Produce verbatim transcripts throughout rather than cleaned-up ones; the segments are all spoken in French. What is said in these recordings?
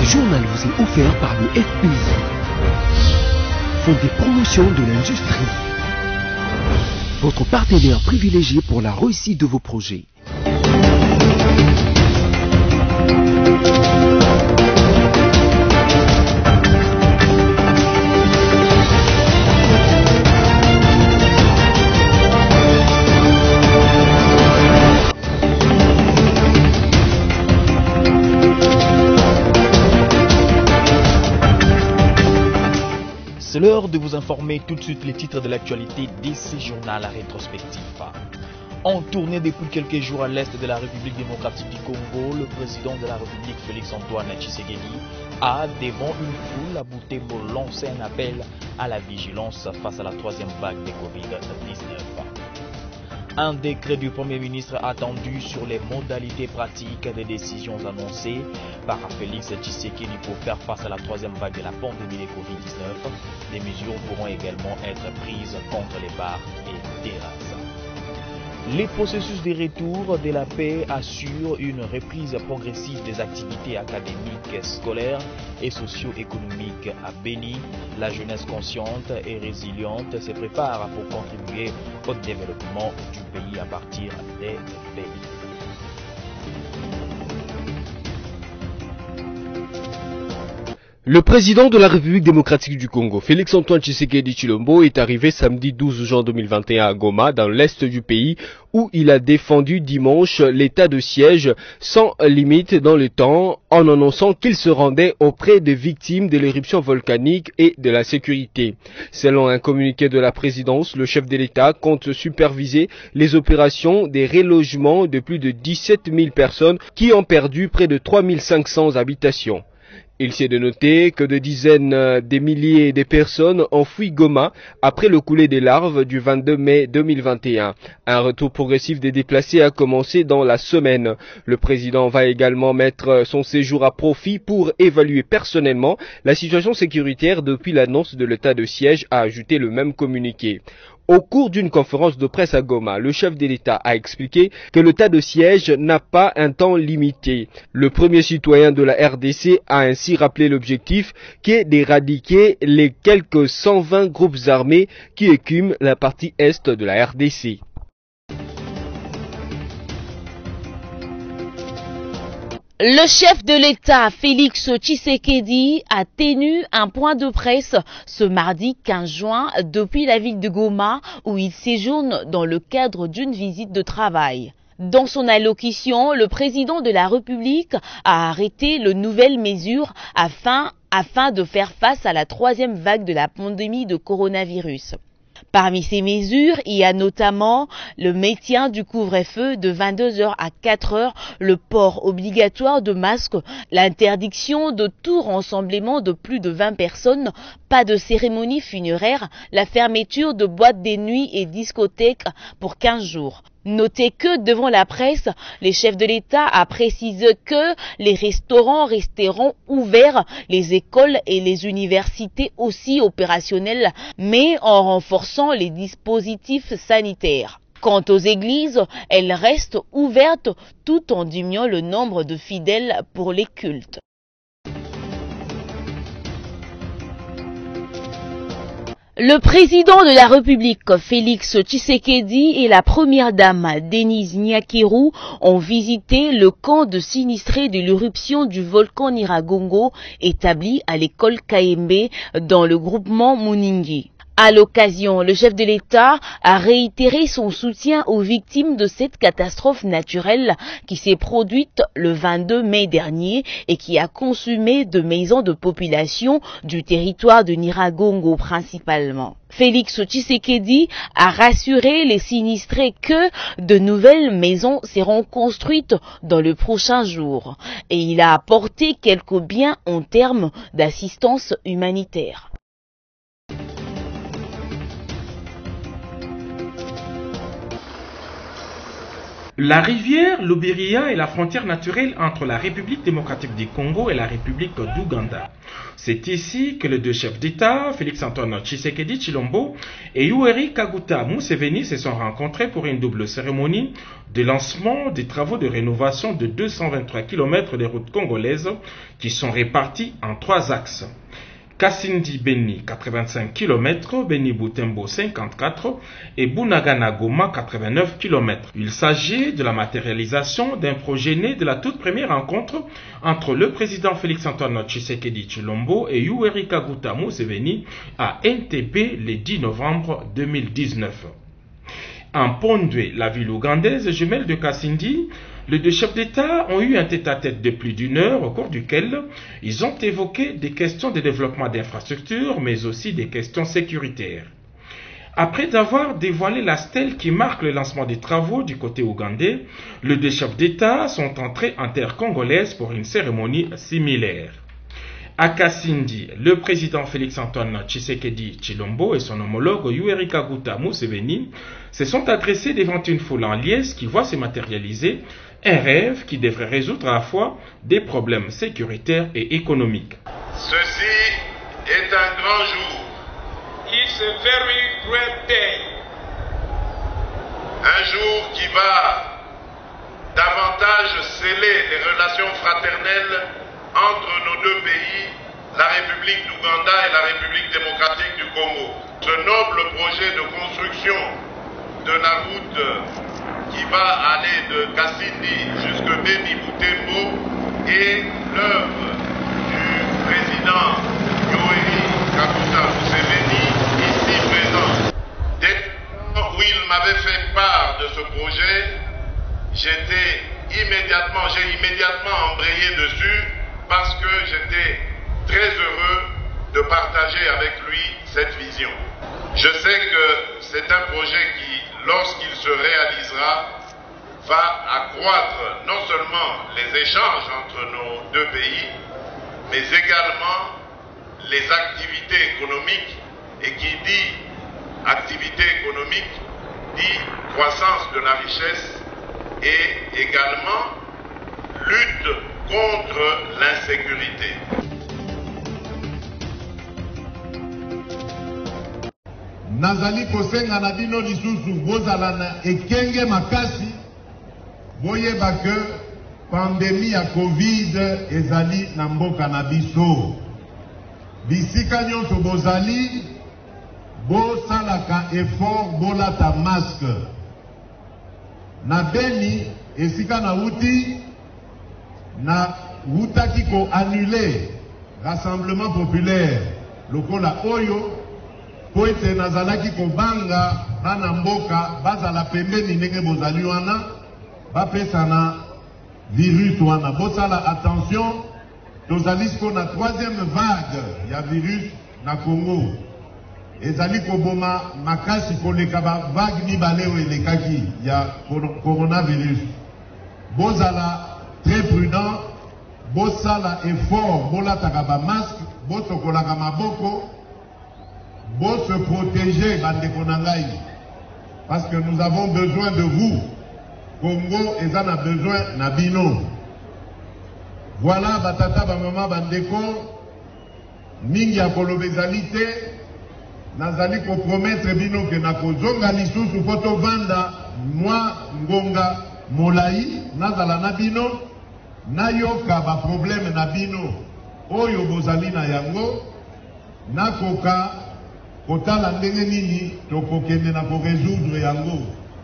journal vous est offert par le F P I, Fonds des promotions de l'industrie, votre partenaire privilégié pour la réussite de vos projets. C'est l'heure de vous informer tout de suite les titres de l'actualité D C Journal à rétrospectif. En tournée depuis quelques jours à l'est de la République démocratique du Congo, le président de la République Félix-Antoine Tshisekedi a, devant une foule à Butembo, lancé un appel à la vigilance face à la troisième vague de Covid dix-neuf. Un décret du Premier ministre attendu sur les modalités pratiques des décisions annoncées par Félix Tshisekedi pour faire face à la troisième vague de la pandémie de Covid dix-neuf. Des mesures pourront également être prises contre les bars et terrasses. Les processus de retour de la paix assurent une reprise progressive des activités académiques, scolaires et socio-économiques à Béni. La jeunesse consciente et résiliente se prépare pour contribuer au développement du pays à partir des pays. Le président de la République démocratique du Congo, Félix-Antoine Tshisekedi Tshilombo, est arrivé samedi douze juin deux mille vingt et un à Goma, dans l'est du pays, où il a défendu dimanche l'état de siège sans limite dans le temps, en annonçant qu'il se rendait auprès des victimes de l'éruption volcanique et de la sécurité. Selon un communiqué de la présidence, le chef de l'État compte superviser les opérations des relogements de plus de dix-sept mille personnes qui ont perdu près de trois mille cinq cents habitations. Il s'est de noter que de dizaines de milliers de personnes ont fui Goma après le coulé des larves du vingt-deux mai deux mille vingt et un. Un retour progressif des déplacés a commencé dans la semaine. Le président va également mettre son séjour à profit pour évaluer personnellement la situation sécuritaire depuis l'annonce de l'état de siège, a ajouté le même communiqué. Au cours d'une conférence de presse à Goma, le chef de l'État a expliqué que l'état de siège n'a pas un temps limité. Le premier citoyen de la R D C a ainsi rappelé l'objectif qui est d'éradiquer les quelques cent vingt groupes armés qui écument la partie est de la R D C. Le chef de l'État, Félix Tshisekedi, a tenu un point de presse ce mardi quinze juin depuis la ville de Goma où il séjourne dans le cadre d'une visite de travail. Dans son allocution, le président de la République a arrêté les nouvelles mesures afin, afin de faire face à la troisième vague de la pandémie de coronavirus. Parmi ces mesures, il y a notamment le maintien du couvre-feu de vingt-deux heures à quatre heures, le port obligatoire de masques, l'interdiction de tout rassemblement de plus de vingt personnes, pas de cérémonie funéraire, la fermeture de boîtes de nuit et discothèques pour quinze jours. Notez que devant la presse, les chefs de l'État a précisé que les restaurants resteront ouverts, les écoles et les universités aussi opérationnelles, mais en renforçant les dispositifs sanitaires. Quant aux églises, elles restent ouvertes tout en diminuant le nombre de fidèles pour les cultes. Le président de la République, Félix Tshisekedi, et la première dame, Denise Nyakirou, ont visité le camp de sinistrés de l'éruption du volcan Nyiragongo établi à l'école Kayembe dans le groupement Muningi. À l'occasion, le chef de l'État a réitéré son soutien aux victimes de cette catastrophe naturelle qui s'est produite le vingt-deux mai dernier et qui a consumé de maisons de population du territoire de Nyiragongo principalement. Félix Tshisekedi a rassuré les sinistrés que de nouvelles maisons seront construites dans le prochain jour et il a apporté quelques biens en termes d'assistance humanitaire. La rivière Luberiya est la frontière naturelle entre la République démocratique du Congo et la République d'Ouganda. C'est ici que les deux chefs d'État, Félix-Antoine Tshisekedi Tshilombo et Yoweri Kaguta Museveni, se sont rencontrés pour une double cérémonie de lancement des travaux de rénovation de deux cent vingt-trois kilomètres de routes congolaises qui sont répartis en trois axes. Kasindi-Beni quatre-vingt-cinq kilomètres, Beni-Butembo cinquante-quatre et Bunagana-Goma quatre-vingt-neuf kilomètres. Il s'agit de la matérialisation d'un projet né de la toute première rencontre entre le président Félix-Antoine Tshisekedi Tshilombo et Yoweri Kaguta Museveni à Entebbe le dix novembre deux mille dix-neuf. En Pondwe, la ville ougandaise jumelle de Kasindi, les deux chefs d'État ont eu un tête-à-tête de plus d'une heure au cours duquel ils ont évoqué des questions de développement d'infrastructures, mais aussi des questions sécuritaires. Après avoir dévoilé la stèle qui marque le lancement des travaux du côté ougandais, les deux chefs d'État sont entrés en terre congolaise pour une cérémonie similaire. À Kasindi, le président Félix-Antoine Tshisekedi Tshilombo et son homologue Yoweri Kaguta Museveni se sont adressés devant une foule en liesse qui voit se matérialiser un rêve qui devrait résoudre à la fois des problèmes sécuritaires et économiques. Ceci est un grand jour. It's a very great day. Un jour qui va davantage sceller les relations fraternelles entre nos deux pays, la République d'Ouganda et la République démocratique du Congo. Ce noble projet de construction de la route qui va aller de Kasindi jusqu'à Beni-Butembo est l'œuvre du président Yoweri Kaguta Museveni, ici présent. Dès où il m'avait fait part de ce projet, j'étais immédiatement, j'ai immédiatement embrayé dessus parce que j'étais très heureux de partager avec lui cette vision. Je sais que c'est un projet qui, lorsqu'il se réalisera, va accroître non seulement les échanges entre nos deux pays, mais également les activités économiques. Et qui dit activité économique dit croissance de la richesse et également lutte contre l'insécurité. Nazali kosenga na bino lisusu bozala na ekenge makasi boyeba ke pandémie ya Covid ezali na mboka na biso. Bisika nyonso bozali bosalaka effort bolata masque. Na Beni esika na uti na wutaki ko annuler rassemblement populaire lokola oyo po ete nazalaki kobanga bana mboka bazala pembeni ndenge bozali wana bapesana virus wana. Bosala attention, tozali siko na troisième vague ya virus na Congo. Ezali koboma makasi koleka ba vague mibale oyo elekaki ya coronavirus. Bozala très prudent, bosala effort, bolataka ba masque, bosokolaka maboko, bos se protéger bandeko na ngai. Parce que nous avons besoin de vous. Congo eza na besoin na bino. Voilà batata ba mama bandeko mingi ya koloba ezali te. Nazali ko promettre bino ke na kozonga lisusu poto vanda mwa ngonga molai nazala na bino nayoka ba problème na bino oyo bozali na yango nakoka kotala ndenge nini tokokende na ko résoudre yango.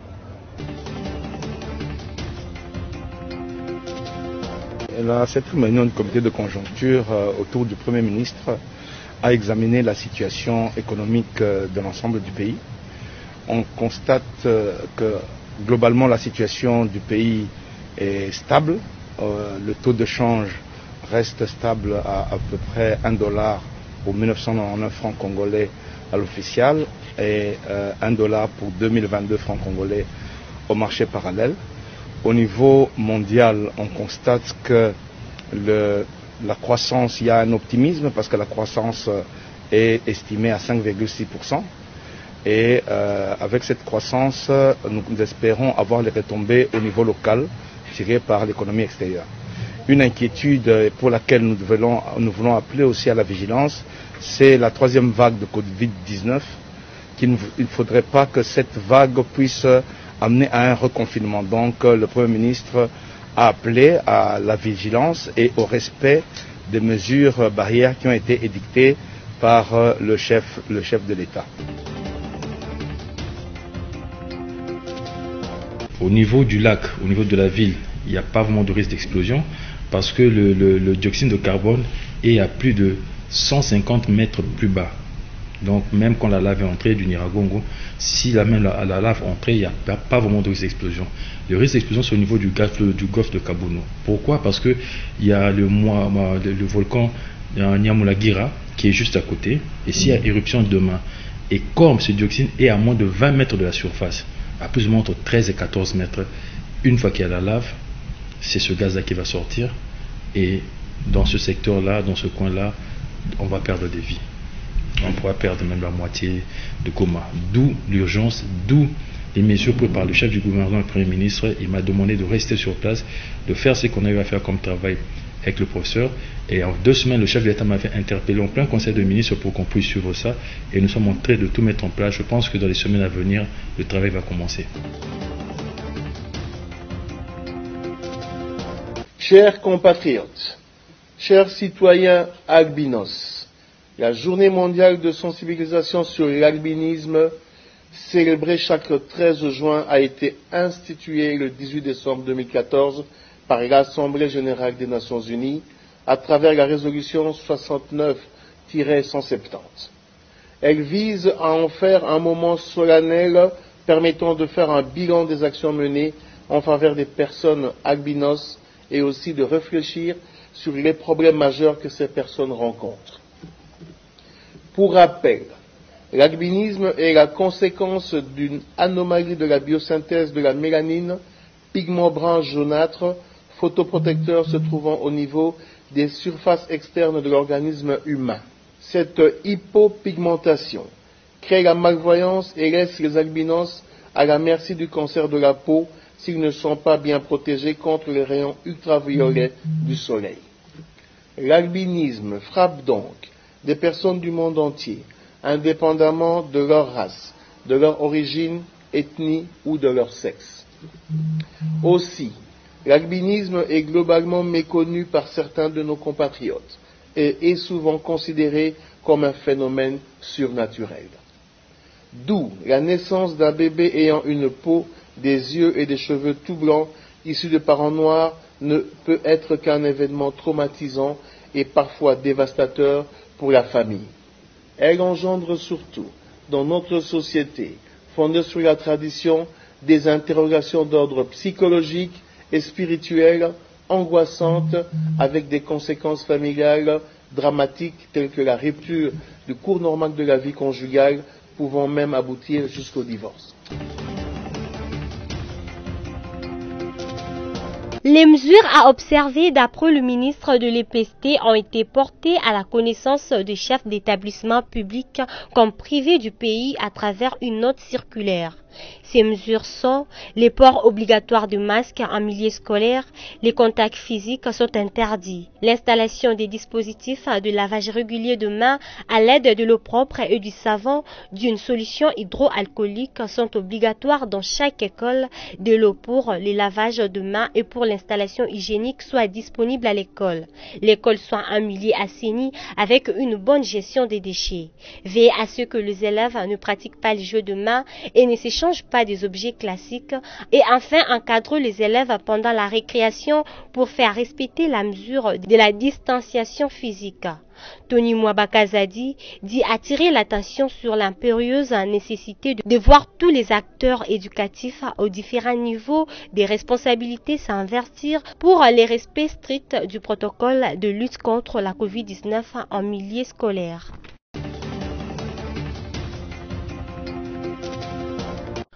Cette réunion du comité de conjoncture euh, autour du Premier ministre a examiné la situation économique euh, de l'ensemble du pays. On constate euh, que globalement la situation du pays est stable. Euh, le taux de change reste stable à à peu près un dollar pour mille neuf cent quatre-vingt-dix-neuf francs congolais à l'official et euh, un dollar pour deux mille vingt-deux francs congolais au marché parallèle. Au niveau mondial, on constate que le, la croissance, il y a un optimisme parce que la croissance est estimée à cinq virgule six pour cent. Et euh, avec cette croissance, nous, nous espérons avoir les retombées au niveau local tirées par l'économie extérieure. Une inquiétude pour laquelle nous, devons, nous voulons appeler aussi à la vigilance, c'est la troisième vague de Covid dix-neuf. Qu'il ne faudrait pas que cette vague puisse amener à un reconfinement. Donc le Premier ministre a appelé à la vigilance et au respect des mesures barrières qui ont été édictées par le chef, le chef de l'État. Au niveau du lac, au niveau de la ville, il n'y a pas vraiment de risque d'explosion parce que le, le, le dioxyde de carbone est à plus de cent cinquante mètres plus bas. Donc même quand la lave est entrée du Nyiragongo, si la, même la, la lave est entrée, il n'y a pas, pas vraiment de risque d'explosion. Le risque d'explosion c'est au niveau du golfe, du golfe de Kabono. Pourquoi? Parce qu'il y a le, le, le volcan Nyamulagira qui est juste à côté, et s'il y a éruption demain, et comme ce dioxyde est à moins de vingt mètres de la surface, à plus ou moins entre treize et quatorze mètres, une fois qu'il y a la lave, c'est ce gaz-là qui va sortir, et dans ce secteur-là, dans ce coin-là, on va perdre des vies. On pourra perdre même la moitié de Goma. D'où l'urgence, d'où les mesures prises par le chef du gouvernement et le Premier ministre. Il m'a demandé de rester sur place, de faire ce qu'on a eu à faire comme travail avec le professeur. Et en deux semaines, le chef de l'État m'avait interpellé en plein conseil de ministres pour qu'on puisse suivre ça. Et nous sommes en train de tout mettre en place. Je pense que dans les semaines à venir, le travail va commencer. Chers compatriotes, chers citoyens albinos, la journée mondiale de sensibilisation sur l'albinisme, célébrée chaque treize juin, a été instituée le dix-huit décembre deux mille quatorze par l'Assemblée générale des Nations unies à travers la résolution soixante-neuf tiret cent soixante-dix. Elle vise à en faire un moment solennel permettant de faire un bilan des actions menées en faveur des personnes albinos et aussi de réfléchir sur les problèmes majeurs que ces personnes rencontrent. Pour rappel, l'albinisme est la conséquence d'une anomalie de la biosynthèse de la mélanine, pigment brun jaunâtre, photoprotecteur se trouvant au niveau des surfaces externes de l'organisme humain. Cette hypopigmentation crée la malvoyance et laisse les albinos à la merci du cancer de la peau s'ils ne sont pas bien protégés contre les rayons ultraviolets du soleil. L'albinisme frappe donc des personnes du monde entier, indépendamment de leur race, de leur origine, ethnie ou de leur sexe. Aussi, l'albinisme est globalement méconnu par certains de nos compatriotes et est souvent considéré comme un phénomène surnaturel. D'où la naissance d'un bébé ayant une peau, des yeux et des cheveux tout blancs, issus de parents noirs, ne peut être qu'un événement traumatisant et parfois dévastateur pour la famille. Elle engendre surtout, dans notre société, fondée sur la tradition, des interrogations d'ordre psychologique et spirituel angoissantes avec des conséquences familiales dramatiques telles que la rupture du cours normal de la vie conjugale, pouvant même aboutir jusqu'au divorce. Les mesures à observer d'après le ministre de l'E P S T ont été portées à la connaissance des chefs d'établissements publics comme privés du pays à travers une note circulaire. Ces mesures sont les ports obligatoires de masques en milieu scolaire, les contacts physiques sont interdits, l'installation des dispositifs de lavage régulier de mains à l'aide de l'eau propre et du savon d'une solution hydroalcoolique sont obligatoires dans chaque école, de l'eau pour les lavages de mains et pour l'installation hygiénique soit disponible à l'école. L'école soit un milieu assaini avec une bonne gestion des déchets. Veiller à ce que les élèves ne pratiquent pas les jeux de mains et ne s'échangent pas des objets classiques et enfin encadrer les élèves pendant la récréation pour faire respecter la mesure de la distanciation physique. Tony Mwabakazadi dit attirer l'attention sur l'impérieuse nécessité de voir tous les acteurs éducatifs aux différents niveaux des responsabilités s'invertir pour les respects stricts du protocole de lutte contre la covid dix-neuf en milieu scolaire.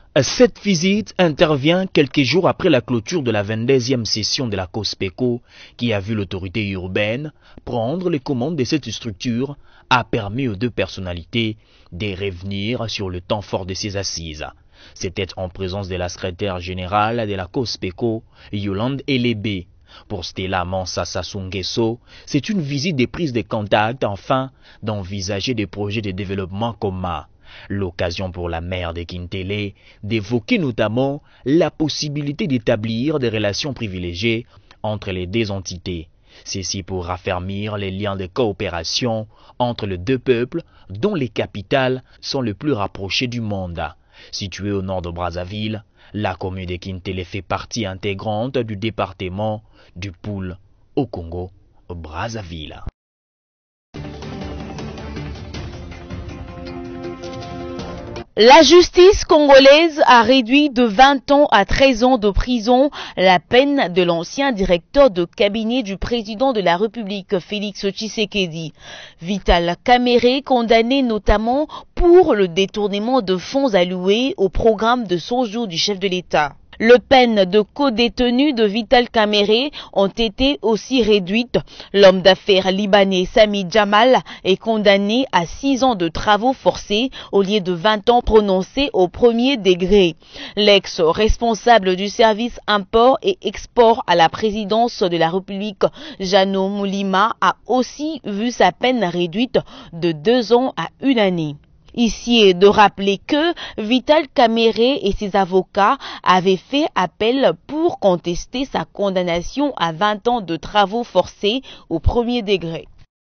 Cette visite intervient quelques jours après la clôture de la vingt-deuxième session de la COSPECO qui a vu l'autorité urbaine prendre les commandes de cette structure, a permis aux deux personnalités de revenir sur le temps fort de ces assises. C'était en présence de la secrétaire générale de la COSPECO, Yolande Elebe. Pour Stella Mansasa Sungeso, c'est une visite de prise de contact afin d'envisager des projets de développement communs. L'occasion pour la maire de Kintele d'évoquer notamment la possibilité d'établir des relations privilégiées entre les deux entités. Ceci pour raffermir les liens de coopération entre les deux peuples dont les capitales sont les plus rapprochées du monde. Située au nord de Brazzaville, la commune de Kintele fait partie intégrante du département du Poul au Congo, Brazzaville. La justice congolaise a réduit de vingt ans à treize ans de prison la peine de l'ancien directeur de cabinet du président de la République, Félix Tshisekedi. Vital Kamerhe, condamné notamment pour le détournement de fonds alloués au programme de cent jours du chef de l'État. Les peines de co-détenu de Vital Kamerhe ont été aussi réduites. L'homme d'affaires libanais Sami Jamal est condamné à six ans de travaux forcés au lieu de vingt ans prononcés au premier degré. L'ex-responsable du service import et export à la présidence de la République, Jano Moulima, a aussi vu sa peine réduite de deux ans à une année. Ici est de rappeler que Vital Kamerhe et ses avocats avaient fait appel pour contester sa condamnation à vingt ans de travaux forcés au premier degré.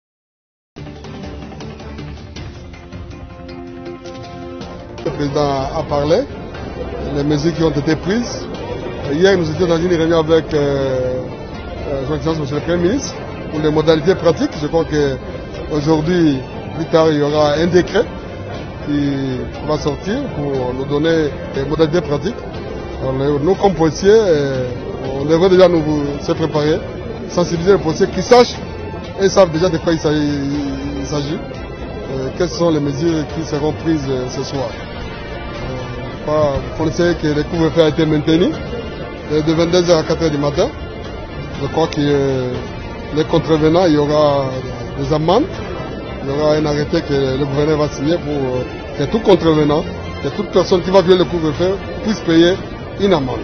Le président a parlé, les mesures qui ont été prises. Hier, nous étions dans une réunion avec euh, euh, M. le Premier ministre pour les modalités pratiques. Je crois qu'aujourd'hui, plus tard, il y aura un décret qui va sortir pour nous donner des modalités pratiques. Alors, nous, comme policiers, on devrait déjà nous se préparer, sensibiliser les policiers qui sachent et savent déjà de quoi il s'agit, euh, quelles sont les mesures qui seront prises euh, ce soir. Euh, vous connaissez que le couvre-feu a été maintenu de vingt-deux heures à quatre heures du matin. Je crois que euh, les contrevenants, il y aura des amendes. Il y aura un arrêté que le gouverneur va signer pour que tout contrevenant, que toute personne qui va violer le couvre-feu puisse payer une amende.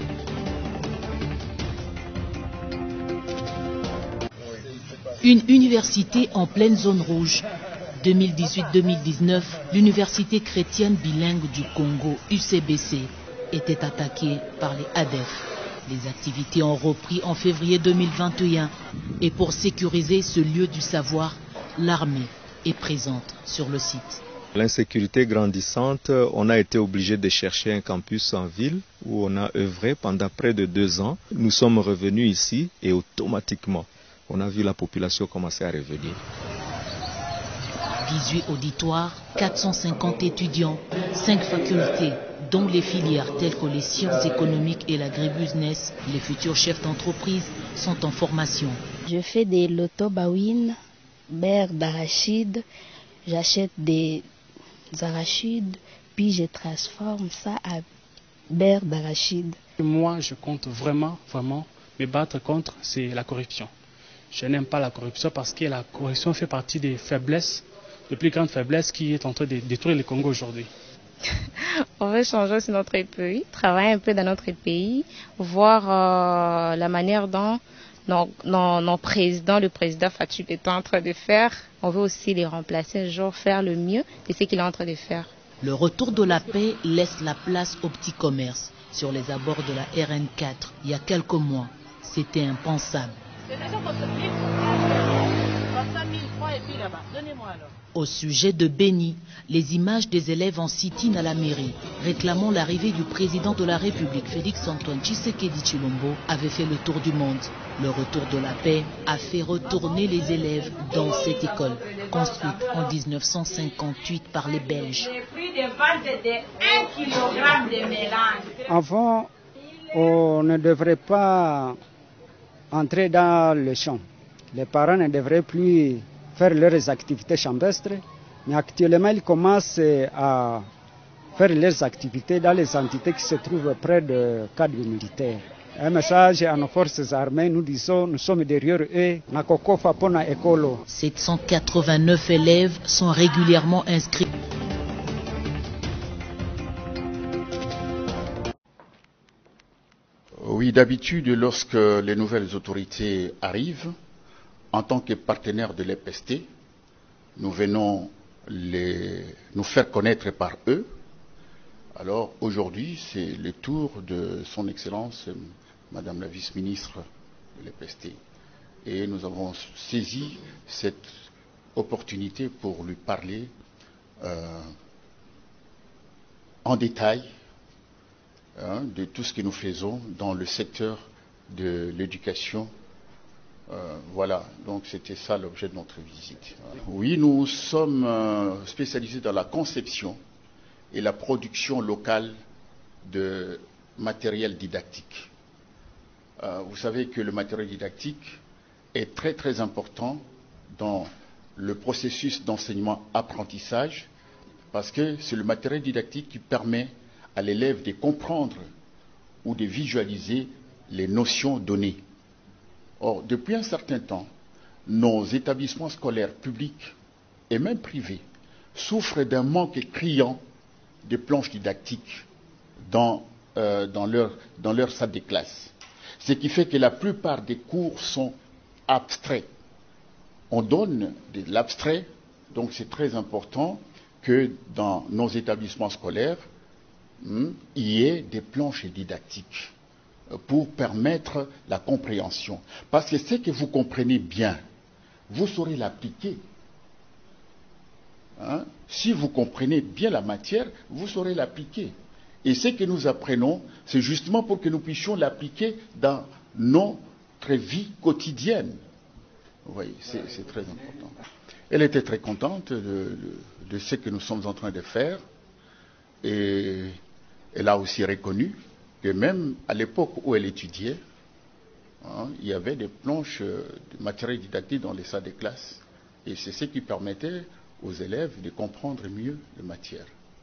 Une université en pleine zone rouge. deux mille dix-huit deux mille dix-neuf, l'université chrétienne bilingue du Congo, U C B C, était attaquée par les A D E F. Les activités ont repris en février deux mille vingt et un et pour sécuriser ce lieu du savoir, l'armée est présente sur le site. L'insécurité grandissante, on a été obligé de chercher un campus en ville où on a œuvré pendant près de deux ans. Nous sommes revenus ici et automatiquement, on a vu la population commencer à revenir. dix-huit auditoires, quatre cent cinquante étudiants, cinq facultés, dont les filières telles que les sciences économiques et l'agribusiness. Les futurs chefs d'entreprise sont en formation. Je fais des loto-bawines, beurre d'arachide, j'achète des arachides, puis je transforme ça à beurre d'arachide. Moi, je compte vraiment, vraiment me battre contre, c'est la corruption. Je n'aime pas la corruption parce que la corruption fait partie des faiblesses, les plus grandes faiblesses qui est en train de détruire le Congo aujourd'hui. On veut changer aussi notre pays, travailler un peu dans notre pays, voir euh, la manière dont nos, nos, nos présidents, le président Fatou est en train de faire. On veut aussi les remplacer un jour, faire le mieux de ce qu'il est en train de faire. Le retour de la paix laisse la place au petit commerce. Sur les abords de la R N quatre, il y a quelques mois, c'était impensable. Au sujet de Béni, les images des élèves en sit-in à la mairie, réclamant l'arrivée du président de la République, Félix-Antoine Tshisekedi Tshilombo, avaient fait le tour du monde. Le retour de la paix a fait retourner les élèves dans cette école, construite en mille neuf cent cinquante-huit par les Belges. Avant, on ne devrait pas entrer dans le champ. Les parents ne devraient plus faire leurs activités champestres, mais actuellement ils commencent à faire leurs activités dans les entités qui se trouvent près de cadres militaires. Un message à nos forces armées, nous disons, nous sommes derrière eux. sept cent quatre-vingt-neuf élèves sont régulièrement inscrits. Oui, d'habitude, lorsque les nouvelles autorités arrivent, en tant que partenaires de l'E P S T, nous venons les, nous faire connaître par eux. Alors aujourd'hui, c'est le tour de son Excellence, Madame la vice-ministre de l'E P S T. Et nous avons saisi cette opportunité pour lui parler euh, en détail hein, de tout ce que nous faisons dans le secteur de l'éducation. Euh, voilà, donc c'était ça l'objet de notre visite. Oui, nous sommes euh, spécialisés dans la conception et la production locale de matériel didactique. Euh, vous savez que le matériel didactique est très très important dans le processus d'enseignement-apprentissage parce que c'est le matériel didactique qui permet à l'élève de comprendre ou de visualiser les notions données. Or, depuis un certain temps, nos établissements scolaires publics et même privés souffrent d'un manque criant de planches didactiques dans, euh, dans, leur, dans leur salle de classe. Ce qui fait que la plupart des cours sont abstraits. On donne de l'abstrait, donc c'est très important que dans nos établissements scolaires, hmm, il y ait des planches didactiques pour permettre la compréhension. Parce que ce que vous comprenez bien, vous saurez l'appliquer. Hein? Si vous comprenez bien la matière, vous saurez l'appliquer. Et ce que nous apprenons, c'est justement pour que nous puissions l'appliquer dans notre vie quotidienne. Vous voyez, c'est très important. Elle était très contente de, de, de ce que nous sommes en train de faire. Et elle a aussi reconnu que même à l'époque où elle étudiait, hein, il y avait des planches de matériel didactique dans les salles de classe. Et c'est ce qui permettait aux élèves de comprendre mieux les matières.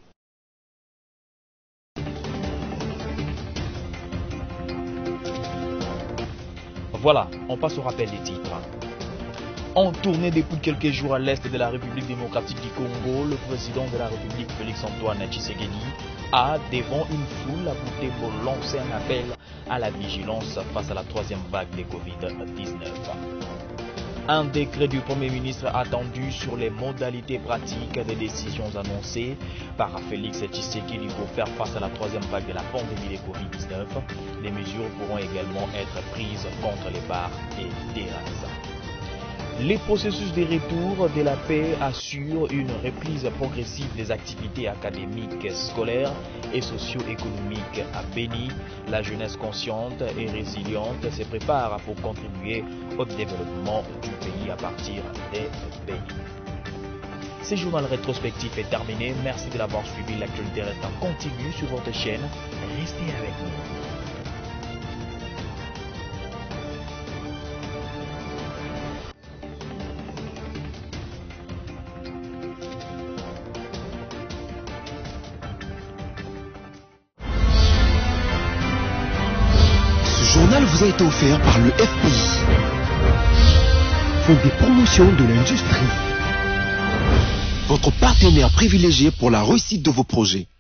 Voilà, on passe au rappel des titres. En tournée depuis quelques jours à l'est de la République démocratique du Congo, le président de la République, Félix-Antoine Tshisekedi, a, devant une foule, abouti pour lancer un appel à la vigilance face à la troisième vague de Covid dix-neuf. Un décret du Premier ministre attendu sur les modalités pratiques des décisions annoncées par Félix Tshisekedi pour faire face à la troisième vague de la pandémie de Covid dix-neuf. Les mesures pourront également être prises contre les bars et terrasses. Les processus de retour de la paix assurent une reprise progressive des activités académiques, scolaires et socio-économiques à Béni. La jeunesse consciente et résiliente se prépare pour contribuer au développement du pays à partir des Béni. Ce journal rétrospectif est terminé. Merci de l'avoir suivi. L'actualité reste en continu sur votre chaîne. Restez avec nous. Ce journal vous a été offert par le F P I, Fonds des promotions de l'industrie, votre partenaire privilégié pour la réussite de vos projets.